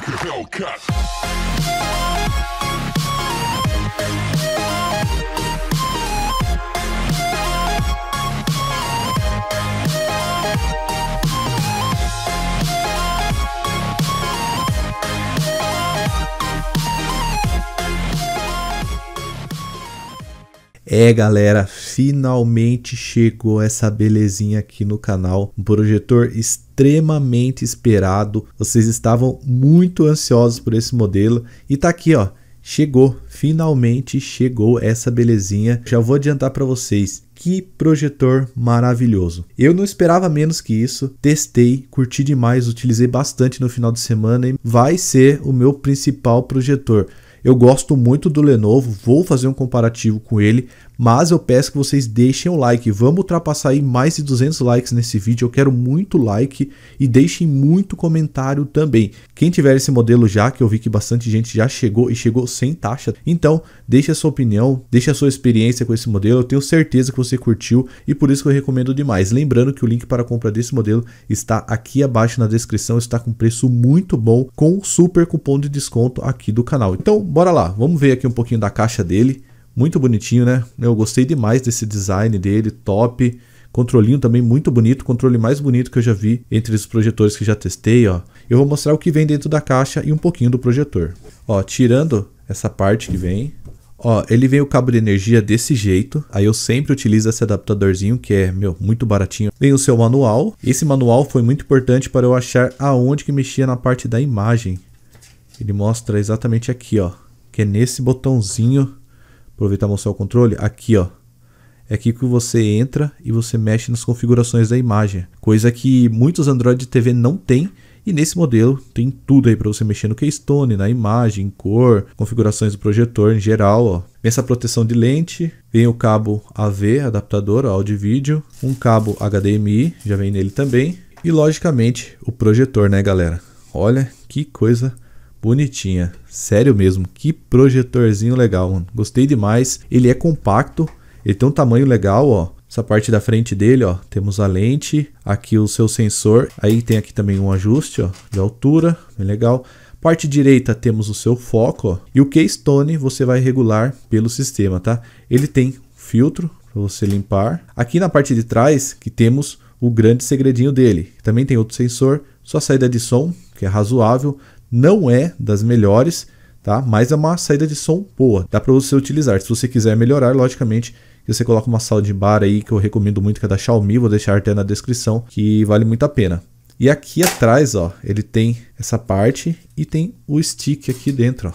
É, galera, finalmente chegou essa belezinha aqui no canal, um projetor extremamente esperado. Vocês estavam muito ansiosos por esse modelo e tá aqui, ó, chegou, finalmente chegou essa belezinha. Já vou adiantar para vocês, que projetor maravilhoso. Eu não esperava menos que isso, testei, curti demais, utilizei bastante no final de semana e vai ser o meu principal projetor. Eu gosto muito do Lenovo, vou fazer um comparativo com ele, mas eu peço que vocês deixem o like. Vamos ultrapassar aí mais de 200 likes nesse vídeo, eu quero muito like e deixem muito comentário também. Quem tiver esse modelo já, que eu vi que bastante gente já chegou e chegou sem taxa, então deixe a sua opinião, deixe a sua experiência com esse modelo, eu tenho certeza que você curtiu e por isso que eu recomendo demais. Lembrando que o link para a compra desse modelo está aqui abaixo na descrição, está com preço muito bom, com um super cupom de desconto aqui do canal. Então bora lá, vamos ver aqui um pouquinho da caixa dele. Muito bonitinho, né? Eu gostei demais desse design dele, top. Controlinho também muito bonito, controle mais bonito que eu já vi entre os projetores que já testei, ó. Eu vou mostrar o que vem dentro da caixa e um pouquinho do projetor. Ó, tirando essa parte que vem, ó, ele vem o cabo de energia desse jeito. Aí eu sempre utilizo esse adaptadorzinho que é, muito baratinho. Vem o seu manual. Esse manual foi muito importante para eu achar aonde que mexia na parte da imagem. Ele mostra exatamente aqui, ó, que é nesse botãozinho. Aproveitar e mostrar o controle, aqui ó, é aqui que você entra e você mexe nas configurações da imagem, coisa que muitos Android TV não tem e nesse modelo tem tudo aí para você mexer no Keystone, na imagem, cor, configurações do projetor em geral, ó. Vem essa proteção de lente, vem o cabo AV, adaptador, áudio e vídeo, um cabo HDMI, já vem nele também e logicamente o projetor, né galera, olha que coisa bonitinha, sério mesmo, que projetorzinho legal, mano. Gostei demais, ele é compacto, ele tem um tamanho legal, ó, essa parte da frente dele, ó, temos a lente, aqui o seu sensor, aí tem aqui também um ajuste, ó, de altura, bem legal. Parte direita temos o seu foco, ó, e o Keystone você vai regular pelo sistema, tá? Ele tem filtro para você limpar. Aqui na parte de trás que temos o grande segredinho dele, também tem outro sensor, sua saída de som, que é razoável, não é das melhores, tá? Mas é uma saída de som boa, dá para você utilizar. Se você quiser melhorar, logicamente, você coloca uma soundbar aí que eu recomendo muito, que é da Xiaomi, vou deixar até na descrição, que vale muito a pena. E aqui atrás, ó, ele tem essa parte e tem o stick aqui dentro, ó,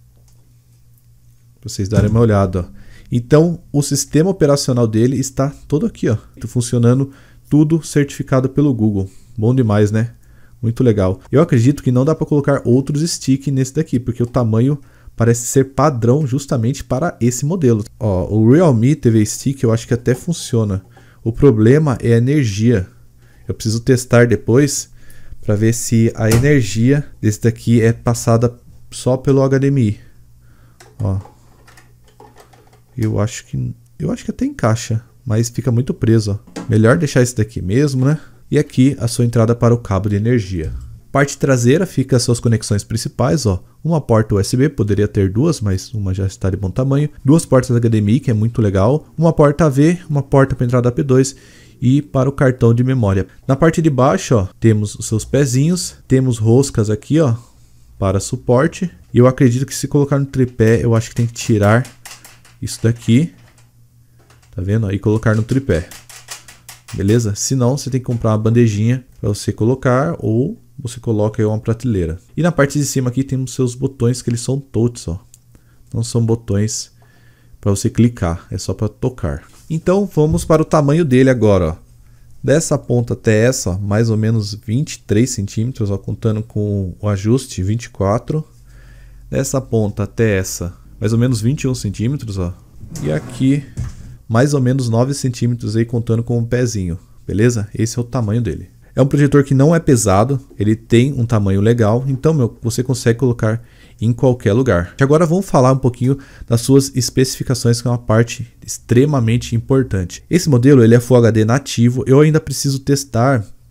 pra vocês darem uma olhada, ó. Então, o sistema operacional dele está todo aqui, ó, funcionando, tudo certificado pelo Google. Bom demais, né? Muito legal. Eu acredito que não dá para colocar outros sticks nesse daqui, porque o tamanho parece ser padrão justamente para esse modelo. Ó, o Realme TV Stick eu acho que até funciona. O problema é a energia. Eu preciso testar depois para ver se a energia desse daqui é passada só pelo HDMI. Ó. Eu acho que até encaixa, mas fica muito preso, ó. Melhor deixar esse daqui mesmo, né? E aqui a sua entrada para o cabo de energia. Parte traseira fica as suas conexões principais, ó. Uma porta USB, poderia ter duas, mas uma já está de bom tamanho. Duas portas HDMI, que é muito legal. Uma porta AV, uma porta para entrada AP2 e para o cartão de memória. Na parte de baixo, ó, temos os seus pezinhos, temos roscas aqui, ó, para suporte. E eu acredito que se colocar no tripé, eu acho que tem que tirar isso daqui, tá vendo? E colocar no tripé. Beleza? Se não, você tem que comprar uma bandejinha para você colocar ou você coloca aí uma prateleira. E na parte de cima aqui temos seus botões que eles são touch, ó. Não são botões para você clicar, é só para tocar. Então vamos para o tamanho dele agora, ó. Dessa ponta até essa, ó, mais ou menos 23 centímetros, ó, contando com o ajuste 24. Dessa ponta até essa, mais ou menos 21 centímetros, ó. E aqui mais ou menos 9 centímetros aí contando com o pezinho, beleza? Esse é o tamanho dele. É um projetor que não é pesado, ele tem um tamanho legal, então você consegue colocar em qualquer lugar. Agora vamos falar um pouquinho das suas especificações, que é uma parte extremamente importante. Esse modelo ele é Full HD nativo, eu ainda preciso testar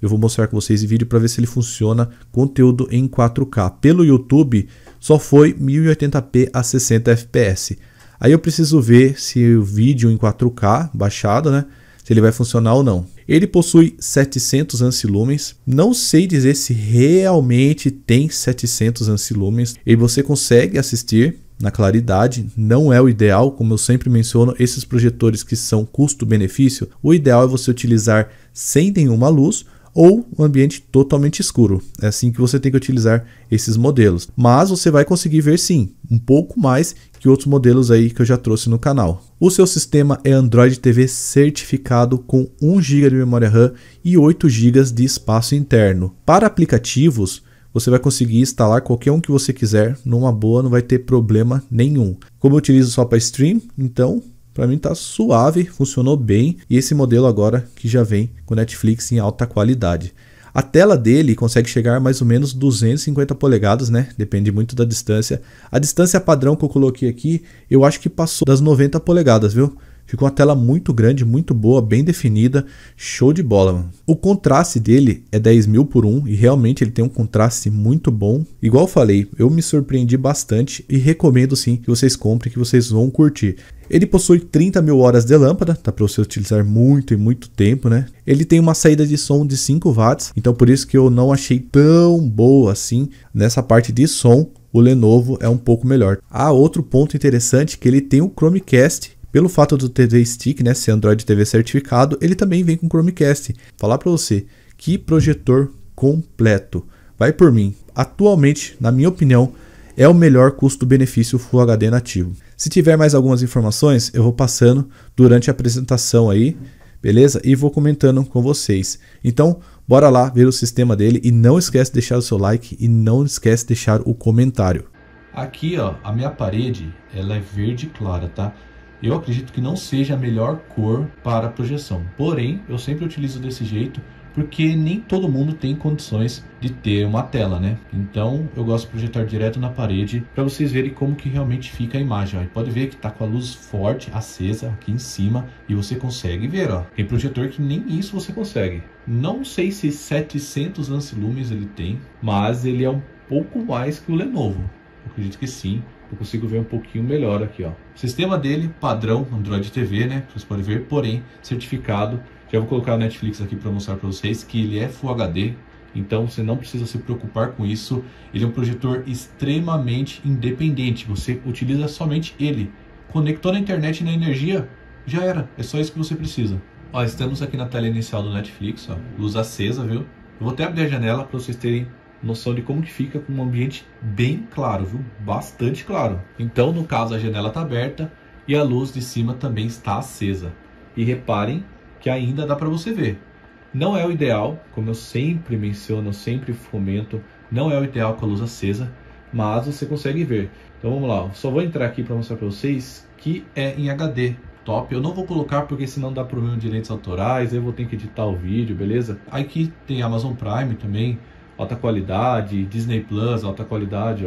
eu vou mostrar com vocês em vídeo para ver se ele funciona conteúdo em 4K. Pelo YouTube só foi 1080p a 60 fps. Aí eu preciso ver se o vídeo em 4K baixado, né, se ele vai funcionar ou não. Ele possui 700 ampsilumens. Não sei dizer se realmente tem 700 ampsilumens. E você consegue assistir na claridade, não é o ideal, como eu sempre menciono, esses projetores que são custo-benefício, o ideal é você utilizar sem nenhuma luz ou um ambiente totalmente escuro. É assim que você tem que utilizar esses modelos. Mas você vai conseguir ver sim, um pouco mais que outros modelos aí que eu já trouxe no canal. O seu sistema é Android TV certificado com 1 GB de memória RAM e 8 GB de espaço interno. Para aplicativos, você vai conseguir instalar qualquer um que você quiser, numa boa, não vai ter problema nenhum. Como eu utilizo só para stream, então para mim tá suave, funcionou bem. E esse modelo agora que já vem com Netflix em alta qualidade. A tela dele consegue chegar a mais ou menos 250 polegadas, né? Depende muito da distância. A distância padrão que eu coloquei aqui, eu acho que passou das 90 polegadas, viu? Ficou uma tela muito grande, muito boa, bem definida, show de bola, mano. O contraste dele é 10.000/1 e realmente ele tem um contraste muito bom. Igual eu falei, eu me surpreendi bastante e recomendo sim que vocês comprem, que vocês vão curtir. Ele possui 30.000 horas de lâmpada, tá para você utilizar muito e muito tempo, né? Ele tem uma saída de som de 5 watts, então por isso que eu não achei tão boa assim nessa parte de som. O Lenovo é um pouco melhor. Outro ponto interessante é que ele tem o Chromecast. Pelo fato do TV Stick, né, ser Android TV certificado, ele também vem com Chromecast. Falar para você, que projetor completo. Vai por mim. Atualmente, na minha opinião, é o melhor custo-benefício Full HD nativo. Se tiver mais algumas informações, eu vou passando durante a apresentação aí, beleza? E vou comentando com vocês. Então, bora lá ver o sistema dele e não esquece de deixar o seu like e não esquece de deixar o comentário. Aqui, ó, a minha parede, ela é verde clara, tá? Eu acredito que não seja a melhor cor para projeção, porém eu sempre utilizo desse jeito porque nem todo mundo tem condições de ter uma tela, né? Então eu gosto de projetar direto na parede para vocês verem como que realmente fica a imagem. Ó. Pode ver que tá com a luz forte, acesa aqui em cima e você consegue ver, ó. Tem projetor que nem isso você consegue. Não sei se 700 ampsilumens ele tem, mas ele é um pouco mais que o Lenovo. Eu acredito que sim. Eu consigo ver um pouquinho melhor aqui, ó. O sistema dele, padrão Android TV, né? Vocês podem ver, porém, certificado. Já vou colocar o Netflix aqui para mostrar para vocês que ele é Full HD. Então, você não precisa se preocupar com isso. Ele é um projetor extremamente independente. Você utiliza somente ele. Conectou na internet e na energia, já era. É só isso que você precisa. Ó, estamos aqui na tela inicial do Netflix, ó. Luz acesa, viu? Eu vou até abrir a janela para vocês terem noção de como que fica com um ambiente bem claro, viu? Bastante claro. Então, no caso, a janela está aberta e a luz de cima também está acesa. E reparem que ainda dá para você ver. Não é o ideal, como eu sempre menciono, eu sempre fomento, não é o ideal com a luz acesa, mas você consegue ver. Então vamos lá, só vou entrar aqui para mostrar para vocês que é em HD. Top, eu não vou colocar porque senão dá problema de direitos autorais, eu vou ter que editar o vídeo, beleza? Aqui tem Amazon Prime também, alta qualidade, Disney Plus, alta qualidade.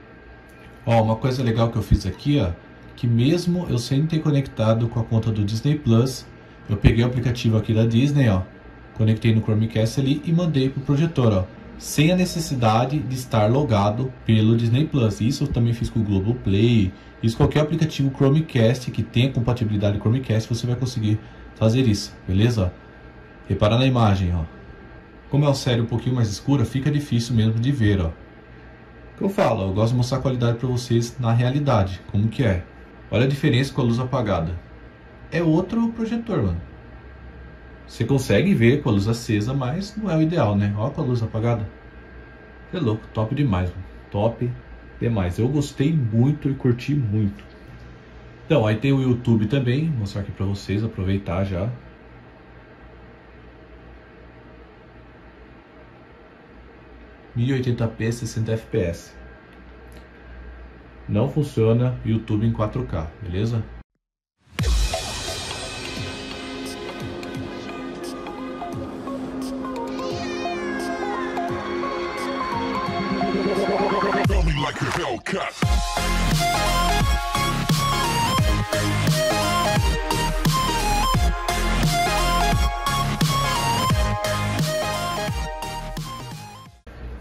Ó, uma coisa legal que eu fiz aqui, ó, que mesmo eu sem ter conectado com a conta do Disney Plus, eu peguei o aplicativo aqui da Disney, ó, conectei no Chromecast ali e mandei pro projetor, ó, sem a necessidade de estar logado pelo Disney Plus. Isso eu também fiz com o Globoplay. Isso qualquer aplicativo Chromecast que tenha compatibilidade Chromecast, você vai conseguir fazer isso, beleza? Repara na imagem, ó. Como é uma série um pouquinho mais escura, fica difícil mesmo de ver, ó. O que eu falo, eu gosto de mostrar a qualidade para vocês na realidade, como que é. Olha a diferença com a luz apagada. É outro projetor, mano. Você consegue ver com a luz acesa, mas não é o ideal, né? Olha com a luz apagada. É louco, top demais, mano. Top demais. Eu gostei muito e curti muito. Então, aí tem o YouTube também, vou mostrar aqui para vocês, aproveitar já. (1080p 60 fps). Não funciona YouTube em 4K, beleza?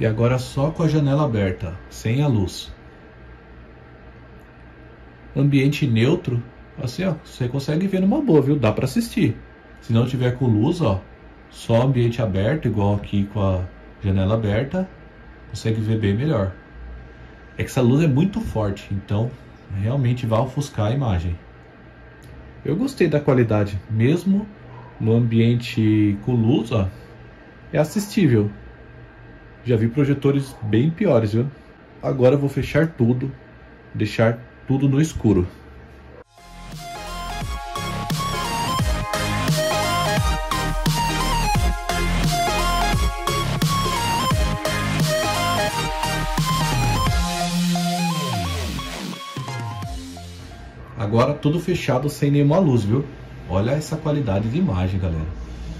E agora só com a janela aberta, sem a luz. Ambiente neutro, assim ó, você consegue ver numa boa, viu? Dá para assistir. Se não tiver com luz, ó, só ambiente aberto, igual aqui com a janela aberta, consegue ver bem melhor. É que essa luz é muito forte, então realmente vai ofuscar a imagem. Eu gostei da qualidade, mesmo no ambiente com luz, ó, é assistível. Já vi projetores bem piores, viu? Agora eu vou fechar tudo, deixar tudo no escuro. Agora tudo fechado sem nenhuma luz, viu? Olha essa qualidade de imagem, galera.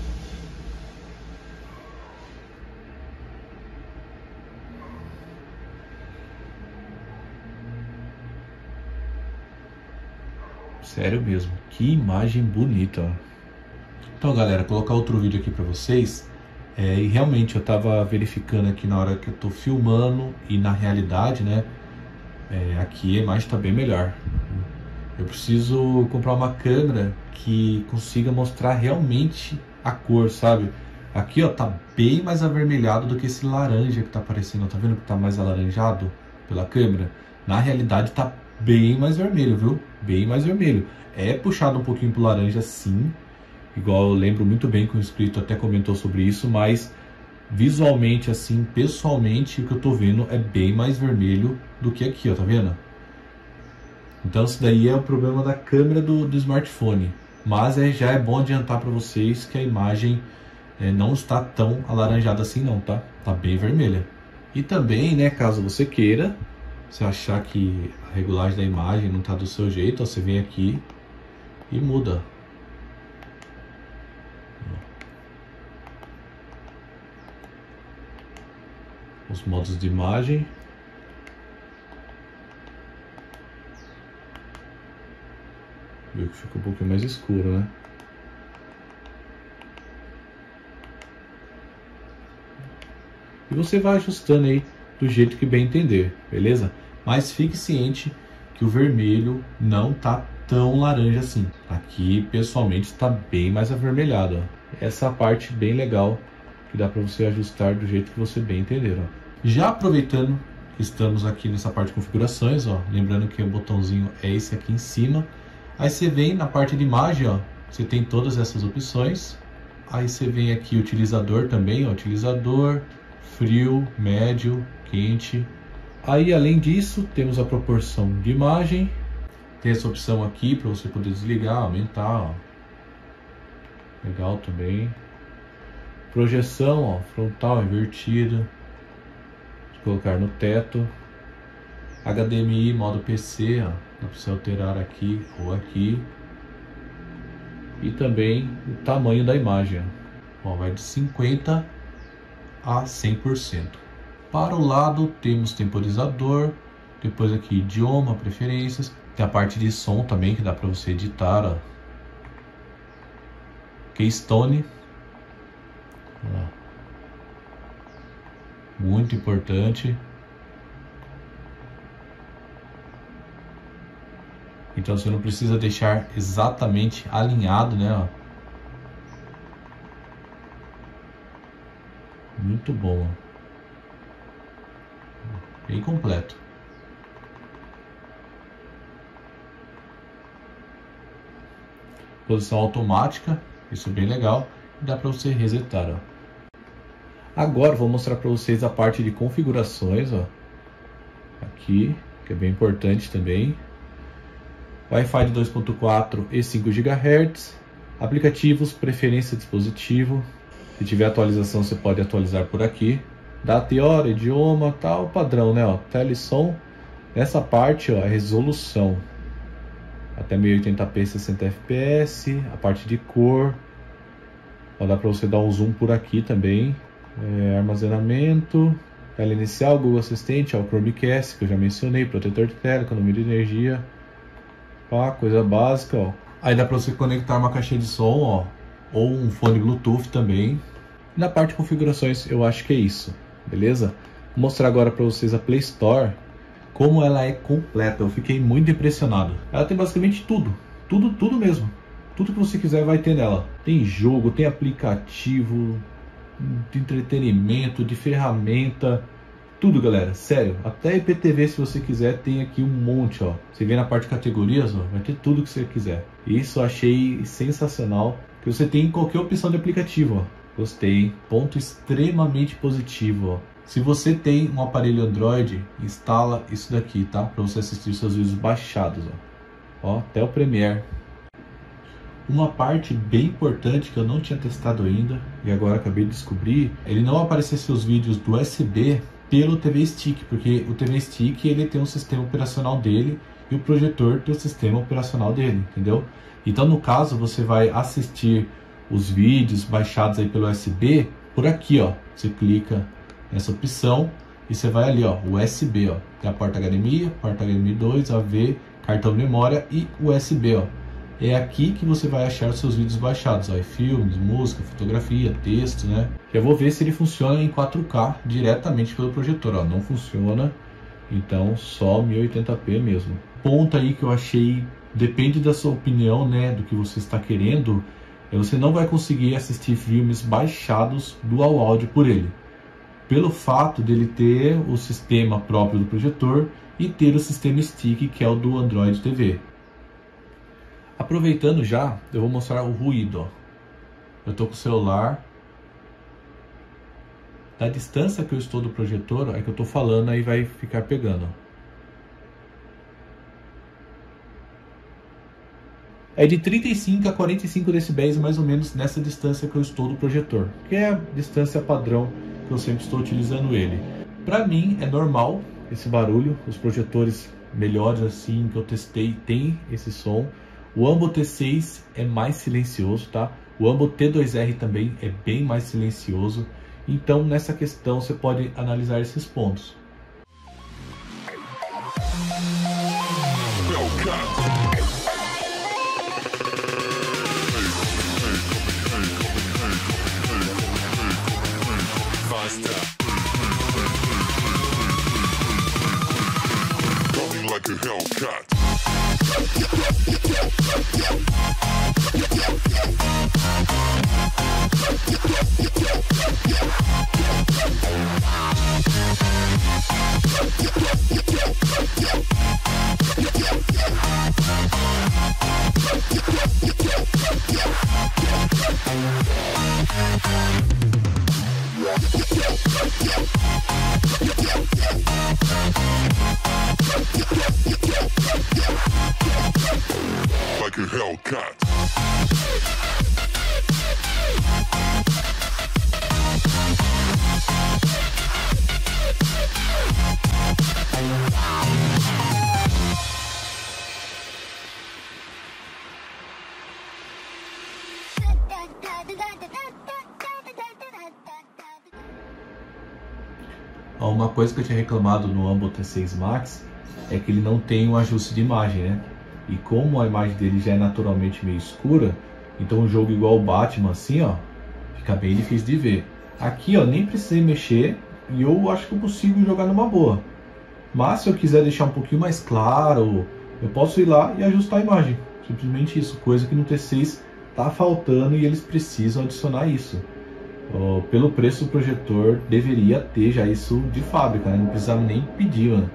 Sério mesmo, que imagem bonita, ó. Então, galera, vou colocar outro vídeo aqui pra vocês. E realmente eu tava verificando aqui na hora que eu tô filmando e na realidade, né? Aqui a imagem tá bem melhor. Eu preciso comprar uma câmera que consiga mostrar realmente a cor, sabe? Aqui, ó, tá bem mais avermelhado do que esse laranja que tá aparecendo. Tá vendo que tá mais alaranjado pela câmera? Na realidade tá bem mais vermelho, viu? Bem mais vermelho. É puxado um pouquinho pro laranja, sim. Igual eu lembro muito bem que o inscrito até comentou sobre isso, mas visualmente, assim, pessoalmente, o que eu tô vendo é bem mais vermelho do que aqui, ó, tá vendo? Então isso daí é o problema da câmera do smartphone. Mas já é bom adiantar para vocês que a imagem não está tão alaranjada assim não, tá? Tá bem vermelha. E também, né, caso você queira, se achar que a regulagem da imagem não tá do seu jeito, ó, você vem aqui e muda. Os modos de imagem. Viu que fica um pouquinho mais escuro, né? E você vai ajustando aí do jeito que bem entender, beleza? Mas fique ciente que o vermelho não tá tão laranja assim. Aqui, pessoalmente, está bem mais avermelhado, ó. Essa parte bem legal que dá para você ajustar do jeito que você bem entender, ó. Já aproveitando que estamos aqui nessa parte de configurações, ó, lembrando que o botãozinho é esse aqui em cima. Aí você vem na parte de imagem, ó, você tem todas essas opções. Aí você vem aqui utilizador também, ó, utilizador, frio, médio, quente. Aí além disso, temos a proporção de imagem. Tem essa opção aqui para você poder desligar, aumentar, ó. Legal também. Projeção, ó, frontal invertida. Vou colocar no teto. HDMI, modo PC, ó. Dá para você alterar aqui ou aqui. E também o tamanho da imagem. Ó, vai de 50 a 100%. Para o lado temos temporizador. Depois aqui idioma, preferências. Tem a parte de som também que dá para você editar. Ó. Keystone. Ó. Muito importante. Então você não precisa deixar exatamente alinhado, né? Ó. Muito bom. Ó. Bem completo. Posição automática, isso é bem legal. Dá para você resetar, ó. Agora vou mostrar para vocês a parte de configurações, ó. Aqui, que é bem importante também. Wi-Fi de 2.4 e 5 GHz. Aplicativos, preferência dispositivo. Se tiver atualização, você pode atualizar por aqui. Data e hora, idioma, tal, padrão, né? Ó, tela e som. Nessa parte, ó, a resolução. Até 1080p 60 fps. A parte de cor. Ó, dá para você dar um zoom por aqui também. Armazenamento. Tela inicial, Google Assistente, ó, o Chromecast, que eu já mencionei. Protetor de tela, economia de energia. Pá, coisa básica, ó. Aí dá para você conectar uma caixinha de som, ó. Ou um fone Bluetooth também. Na parte de configurações, eu acho que é isso. Beleza? Vou mostrar agora para vocês a Play Store, como ela é completa. Eu fiquei muito impressionado. Ela tem basicamente tudo, tudo mesmo. Tudo que você quiser vai ter nela. Tem jogo, tem aplicativo, de entretenimento, de ferramenta, tudo, galera, sério. Até IPTV, se você quiser, tem aqui um monte, ó. Você vê na parte de categorias, ó, vai ter tudo que você quiser. Isso eu achei sensacional, que você tem qualquer opção de aplicativo, ó. Gostei, ponto extremamente positivo, ó. Se você tem um aparelho Android, instala isso daqui, tá? Para você assistir seus vídeos baixados, ó. Ó, até o Premiere. Uma parte bem importante que eu não tinha testado ainda e agora acabei de descobrir, ele não aparecer seus vídeos do USB pelo TV Stick, porque o TV Stick ele tem um sistema operacional dele e o projetor tem o sistema operacional dele, entendeu? Então no caso você vai assistir os vídeos baixados aí pelo USB por aqui, ó. Você clica nessa opção e você vai ali, ó, USB, ó. Tem a porta HDMI 2, AV, cartão de memória e USB, ó. É aqui que você vai achar os seus vídeos baixados, ó, filmes, música, fotografia, texto, né? Eu vou ver se ele funciona em 4K diretamente pelo projetor, ó. Não funciona, então só 1080p mesmo. Ponto aí que eu achei, depende da sua opinião, né, do que você está querendo, você não vai conseguir assistir filmes baixados dual áudio por ele, pelo fato dele ter o sistema próprio do projetor e ter o sistema stick, que é o do Android TV. Aproveitando já, eu vou mostrar o ruído, ó. Eu tô com o celular, da distância que eu estou do projetor, é que eu tô falando, aí vai ficar pegando. É de 35 a 45 decibéis, mais ou menos, nessa distância que eu estou do projetor, que é a distância padrão que eu sempre estou utilizando ele. Para mim é normal esse barulho, os projetores melhores assim que eu testei tem esse som. O Ambo T6 é mais silencioso, tá? O Ambo T2R também é bem mais silencioso. Então nessa questão você pode analisar esses pontos. Like a Hellcat. Uma coisa que eu tinha reclamado no Ambo T6 Max é que ele não tem um ajuste de imagem, né? E como a imagem dele já é naturalmente meio escura, então um jogo igual o Batman assim, ó, fica bem difícil de ver. Aqui, ó, nem precisei mexer e eu acho que eu consigo jogar numa boa. Mas se eu quiser deixar um pouquinho mais claro, eu posso ir lá e ajustar a imagem. Simplesmente isso, coisa que no T6 tá faltando e eles precisam adicionar isso. Pelo preço do projetor, deveria ter já isso de fábrica, né? Não precisava nem pedir, mano.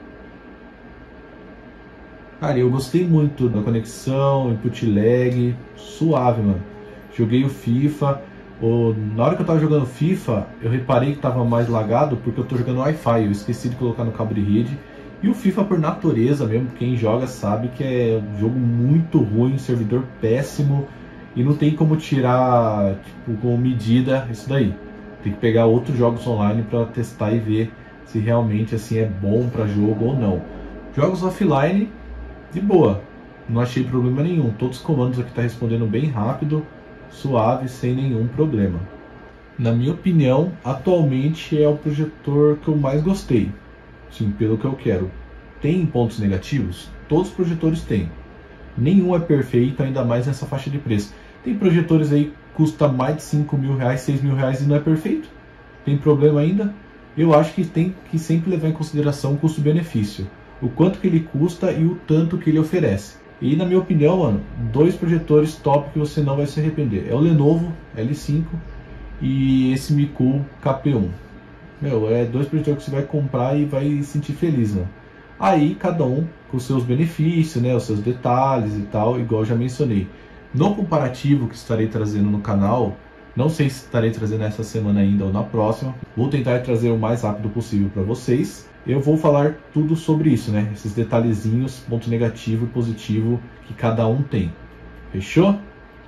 Cara, eu gostei muito da conexão, input lag, suave, mano. Joguei o FIFA, na hora que eu tava jogando FIFA, eu reparei que tava mais lagado porque eu tô jogando Wi-Fi, eu esqueci de colocar no cabo de rede. E o FIFA, por natureza mesmo, quem joga sabe que é um jogo muito ruim, servidor péssimo. E não tem como tirar, tipo, como medida isso daí. Tem que pegar outros jogos online para testar e ver se realmente assim é bom para jogo ou não. Jogos offline, de boa, não achei problema nenhum. Todos os comandos aqui tá respondendo bem rápido, suave, sem nenhum problema. Na minha opinião, atualmente é o projetor que eu mais gostei. Sim, pelo que eu quero. Tem pontos negativos? Todos os projetores têm. Nenhum é perfeito, ainda mais nessa faixa de preço. Tem projetores aí que custa mais de 5 mil reais, 6 mil reais e não é perfeito. Tem problema ainda? eu acho que tem que sempre levar em consideração o custo-benefício, o quanto que ele custa e o tanto que ele oferece. E na minha opinião, mano, 2 projetores top que você não vai se arrepender. É o Lenovo L5 e esse Micool KP1. Meu, é 2 projetores que você vai comprar e vai se sentir feliz, mano. Aí, cada um com os seus benefícios, né, os seus detalhes e tal, igual eu já mencionei. No comparativo que estarei trazendo no canal, não sei se estarei trazendo essa semana ainda ou na próxima, vou tentar trazer o mais rápido possível para vocês. Eu vou falar tudo sobre isso, né, esses detalhezinhos, ponto negativo e positivo que cada um tem. Fechou?